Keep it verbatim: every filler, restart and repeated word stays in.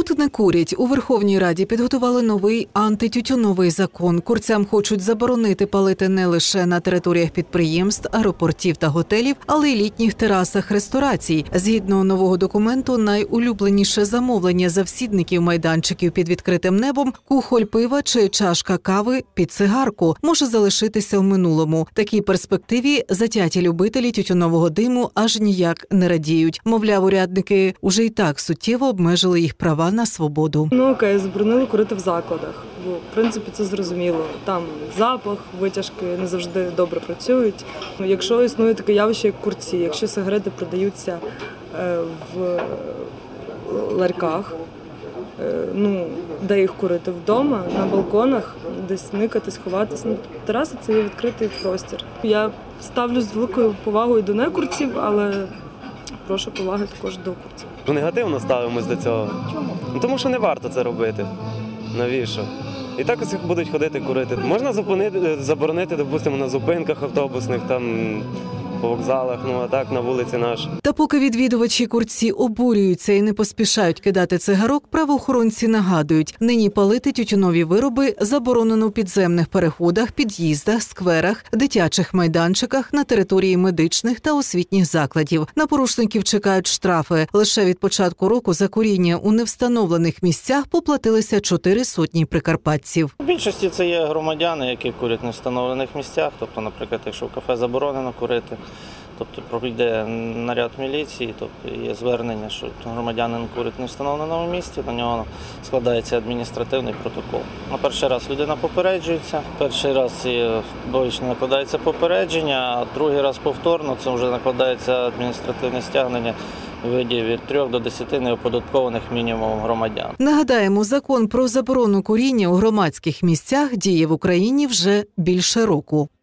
Тут не курять. У Верховній Раді підготували новий антитютюновий закон. Курцям хочуть заборонити палити не лише на територіях підприємств, аеропортів та готелів, але й літніх терасах ресторацій. Згідно нового документу, найулюбленіше замовлення завсідників майданчиків під відкритим небом – кухоль пива чи чашка кави під цигарку – може залишитися в минулому. Такій перспективі затяті любителі тютюнового диму аж ніяк не радіють. Мовляв, урядники уже й так суттєво обмежили їх права на свободу. Ну окей, заборонили курити в закладах, бо в принципі це зрозуміло. Там запах, витяжки не завжди добре працюють. Якщо існує таке явище, як курці, якщо сигарети продаються в ларьках, ну, де їх курити вдома, на балконах, десь никати, сховатися. Ну, тераса – це є відкритий простір. Я ставлюсь з великою повагою до некурців, але прошу поваги також до курців. Негативно ставимось до цього. Ну, тому що не варто це робити. Навіщо? І так ось будуть ходити курити. Можна зупинити, заборонити, допустимо, на зупинках автобусних, там, по вокзалах, ну а так на вулиці наш. Та поки відвідувачі курці обурюються і не поспішають кидати цигарок, правоохоронці нагадують, нині палити тютюнові вироби заборонено в підземних переходах, під'їздах, скверах, дитячих майданчиках, на території медичних та освітніх закладів. На порушників чекають штрафи. Лише від початку року за куріння у невстановлених місцях поплатилися чотири сотні прикарпатців. У більшості це є громадяни, які курять в невстановлених місцях. Тобто, наприклад, якщо в кафе заборонено курити, тобто пройде наряд міліції, тобто є звернення, що громадянин курить в невстановленому місці, на нього складається адміністративний протокол. На перший раз людина попереджується, перший раз обов'язково накладається попередження, а другий раз повторно це вже накладається адміністративне стягнення у виді від трьох до десяти неоподаткованих мінімумів громадян. Нагадаємо, закон про заборону куріння у громадських місцях діє в Україні вже більше року.